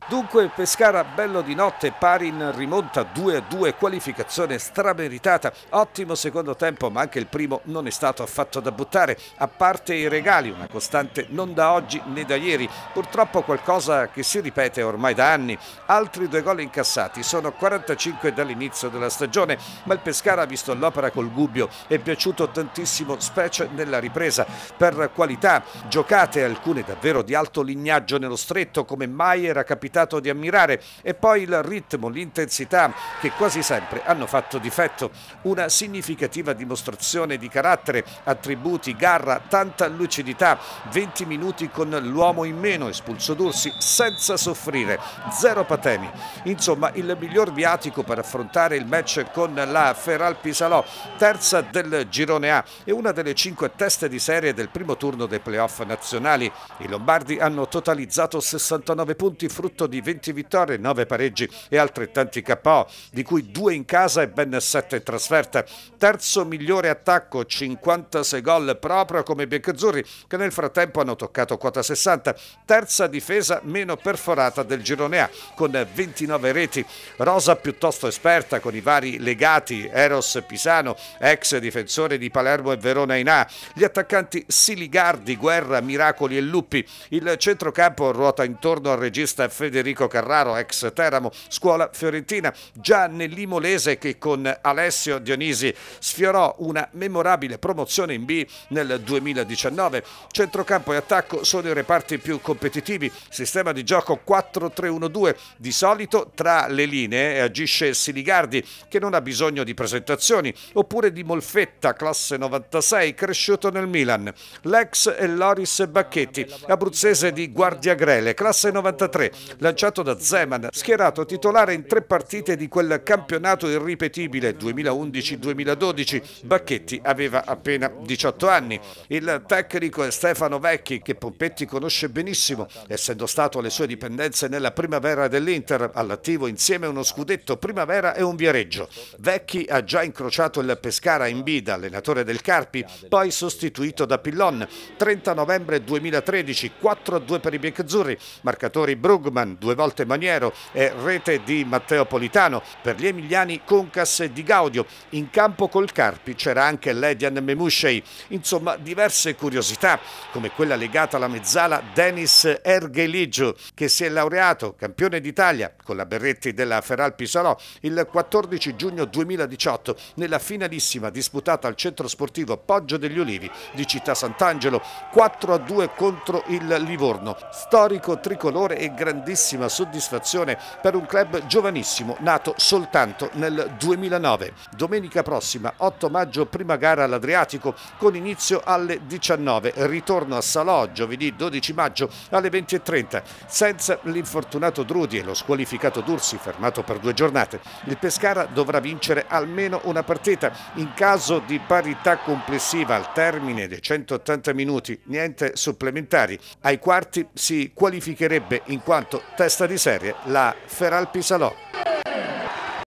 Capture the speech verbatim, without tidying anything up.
Dunque Pescara bello di notte, pari in rimonta due a due, qualificazione strameritata, ottimo secondo tempo, ma anche il primo non è stato affatto da buttare, a parte i regali, una costante non da oggi né da ieri, purtroppo qualcosa che si ripete ormai da anni. Altri due gol incassati, sono quarantacinque dall'inizio della stagione, ma il Pescara ha visto l'opera col Gubbio, è piaciuto tantissimo, specie nella ripresa, per qualità, giocate alcune davvero di alto lignaggio nello stretto, come mai era capitato di ammirare, e poi il ritmo, l'intensità che quasi sempre hanno fatto difetto, una significativa dimostrazione di carattere, attributi, garra, tanta lucidità, venti minuti con l'uomo in meno, espulso Dursi senza soffrire, zero patemi, insomma il miglior viatico per affrontare il match con la Feralpi Salò, terza del girone A e una delle cinque teste di serie del primo turno dei playoff nazionali. I lombardi hanno totalizzato sessantanove punti, frutto di venti vittorie, nove pareggi e altrettanti K O, di cui due in casa e ben sette in trasferta. Terzo migliore attacco, cinquantasei gol proprio come i biancazzurri, che nel frattempo hanno toccato quota sessanta. Terza difesa meno perforata del girone A, con ventinove reti. Rosa piuttosto esperta con i vari legati, Eros Pisano, ex difensore di Palermo e Verona in A, gli attaccanti Siligardi, Guerra, Miracoli e Luppi. Il centrocampo ruota intorno al regista Federico Carraro, ex Teramo, scuola fiorentina, già nell'Imolese che con Alessio Dionisi sfiorò una memorabile promozione in B nel duemiladiciannove. Centrocampo e attacco sono i reparti più competitivi, sistema di gioco quattro tre uno due, di solito tra le linee agisce Siligardi, che non ha bisogno di presentazioni, oppure di Molfetta, classe novantasei, cresciuto nel Milan. L'ex è Loris Bacchetti, abruzzese di Guardiagrele, classe novantatré, lanciato da Zeman, schierato titolare in tre partite di quel campionato irripetibile duemilaundici duemiladodici. Bacchetti aveva appena diciotto anni. Il tecnico è Stefano Vecchi, che Pompetti conosce benissimo, essendo stato alle sue dipendenze nella primavera dell'Inter, all'attivo insieme a uno scudetto primavera e un Viareggio. Vecchi ha già incrociato il Pescara in B da allenatore del Carpi, poi sostituito da Pillon. trenta novembre duemilatredici, quattro a due per i biancazzurri, marcatori Brugman, due volte Maniero e rete di Matteo Politano. Per gli emiliani Concas e Di Gaudio. In campo col Carpi c'era anche Ledian Memushei. Insomma, diverse curiosità, come quella legata alla mezzala Denis Ergeligio, che si è laureato campione d'Italia con la Berretti della Feralpi Salò il quattordici giugno duemiladiciotto nella finalissima disputata al centro sportivo Poggio degli Ulivi di Città Sant'Angelo, quattro a due contro il Livorno. Storico tricolore e grandissima soddisfazione per un club giovanissimo nato soltanto nel duemilanove. Domenica prossima, otto maggio, prima gara all'Adriatico con inizio alle diciannove, ritorno a Salò giovedì dodici maggio alle venti e trenta, senza l'infortunato Drudi e lo squalificato Dursi fermato per due giornate. Il Pescara dovrà vincere almeno una partita. In caso di parità complessiva al termine dei centottanta minuti, niente supplementari, ai quarti si qualificherebbe in quanto testa di serie la Feralpi Salò.